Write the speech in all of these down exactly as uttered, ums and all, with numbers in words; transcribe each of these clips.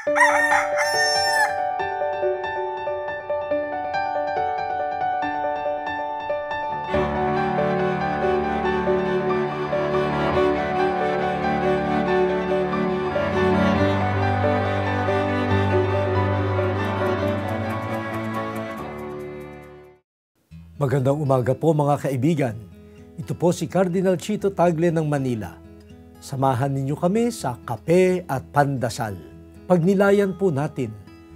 Magandang umaga po mga kaibigan. Ito po si Cardinal Chito Tagle ng Manila. Samahan ninyo kami sa Kape at Pandasal. Pagnilayan po natin,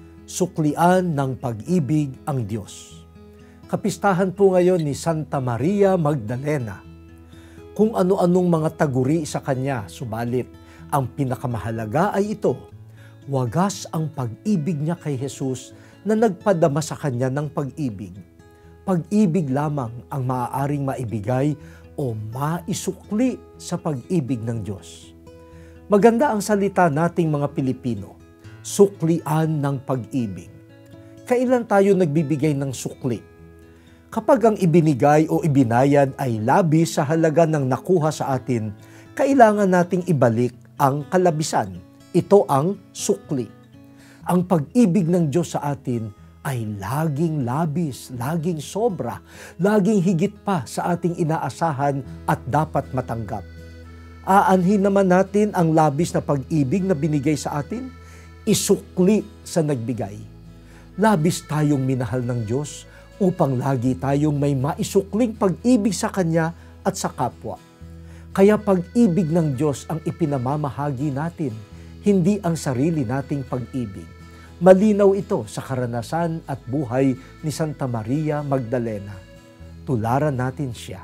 suklian ng pag-ibig ang Diyos. Kapistahan po ngayon ni Santa Maria Magdalena. Kung ano-anong mga taguri sa kanya, subalit ang pinakamahalaga ay ito, wagas ang pag-ibig niya kay Jesus na nagpadama sa kanya ng pag-ibig. Pag-ibig lamang ang maaaring maibigay o maisukli sa pag-ibig ng Diyos. Maganda ang salita nating mga Pilipino, suklian ng pag-ibig. Kailan tayo nagbibigay ng sukli? Kapag ang ibinigay o ibinayad ay labis sa halaga ng nakuha sa atin, kailangan nating ibalik ang kalabisan. Ito ang sukli. Ang pag-ibig ng Diyos sa atin ay laging labis, laging sobra, laging higit pa sa ating inaasahan at dapat matanggap. Aanhin naman natin ang labis na pag-ibig na binigay sa atin, isukli sa nagbigay. Labis tayong minahal ng Diyos upang lagi tayong may maisukling pag-ibig sa Kanya at sa kapwa. Kaya pag-ibig ng Diyos ang ipinamamahagi natin, hindi ang sarili nating pag-ibig. Malinaw ito sa karanasan at buhay ni Santa Maria Magdalena. Tularan natin siya.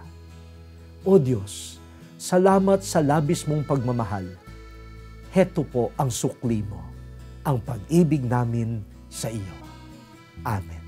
O Diyos, salamat sa labis mong pagmamahal. Heto po ang sukli mo, ang pag-ibig namin sa iyo. Amen.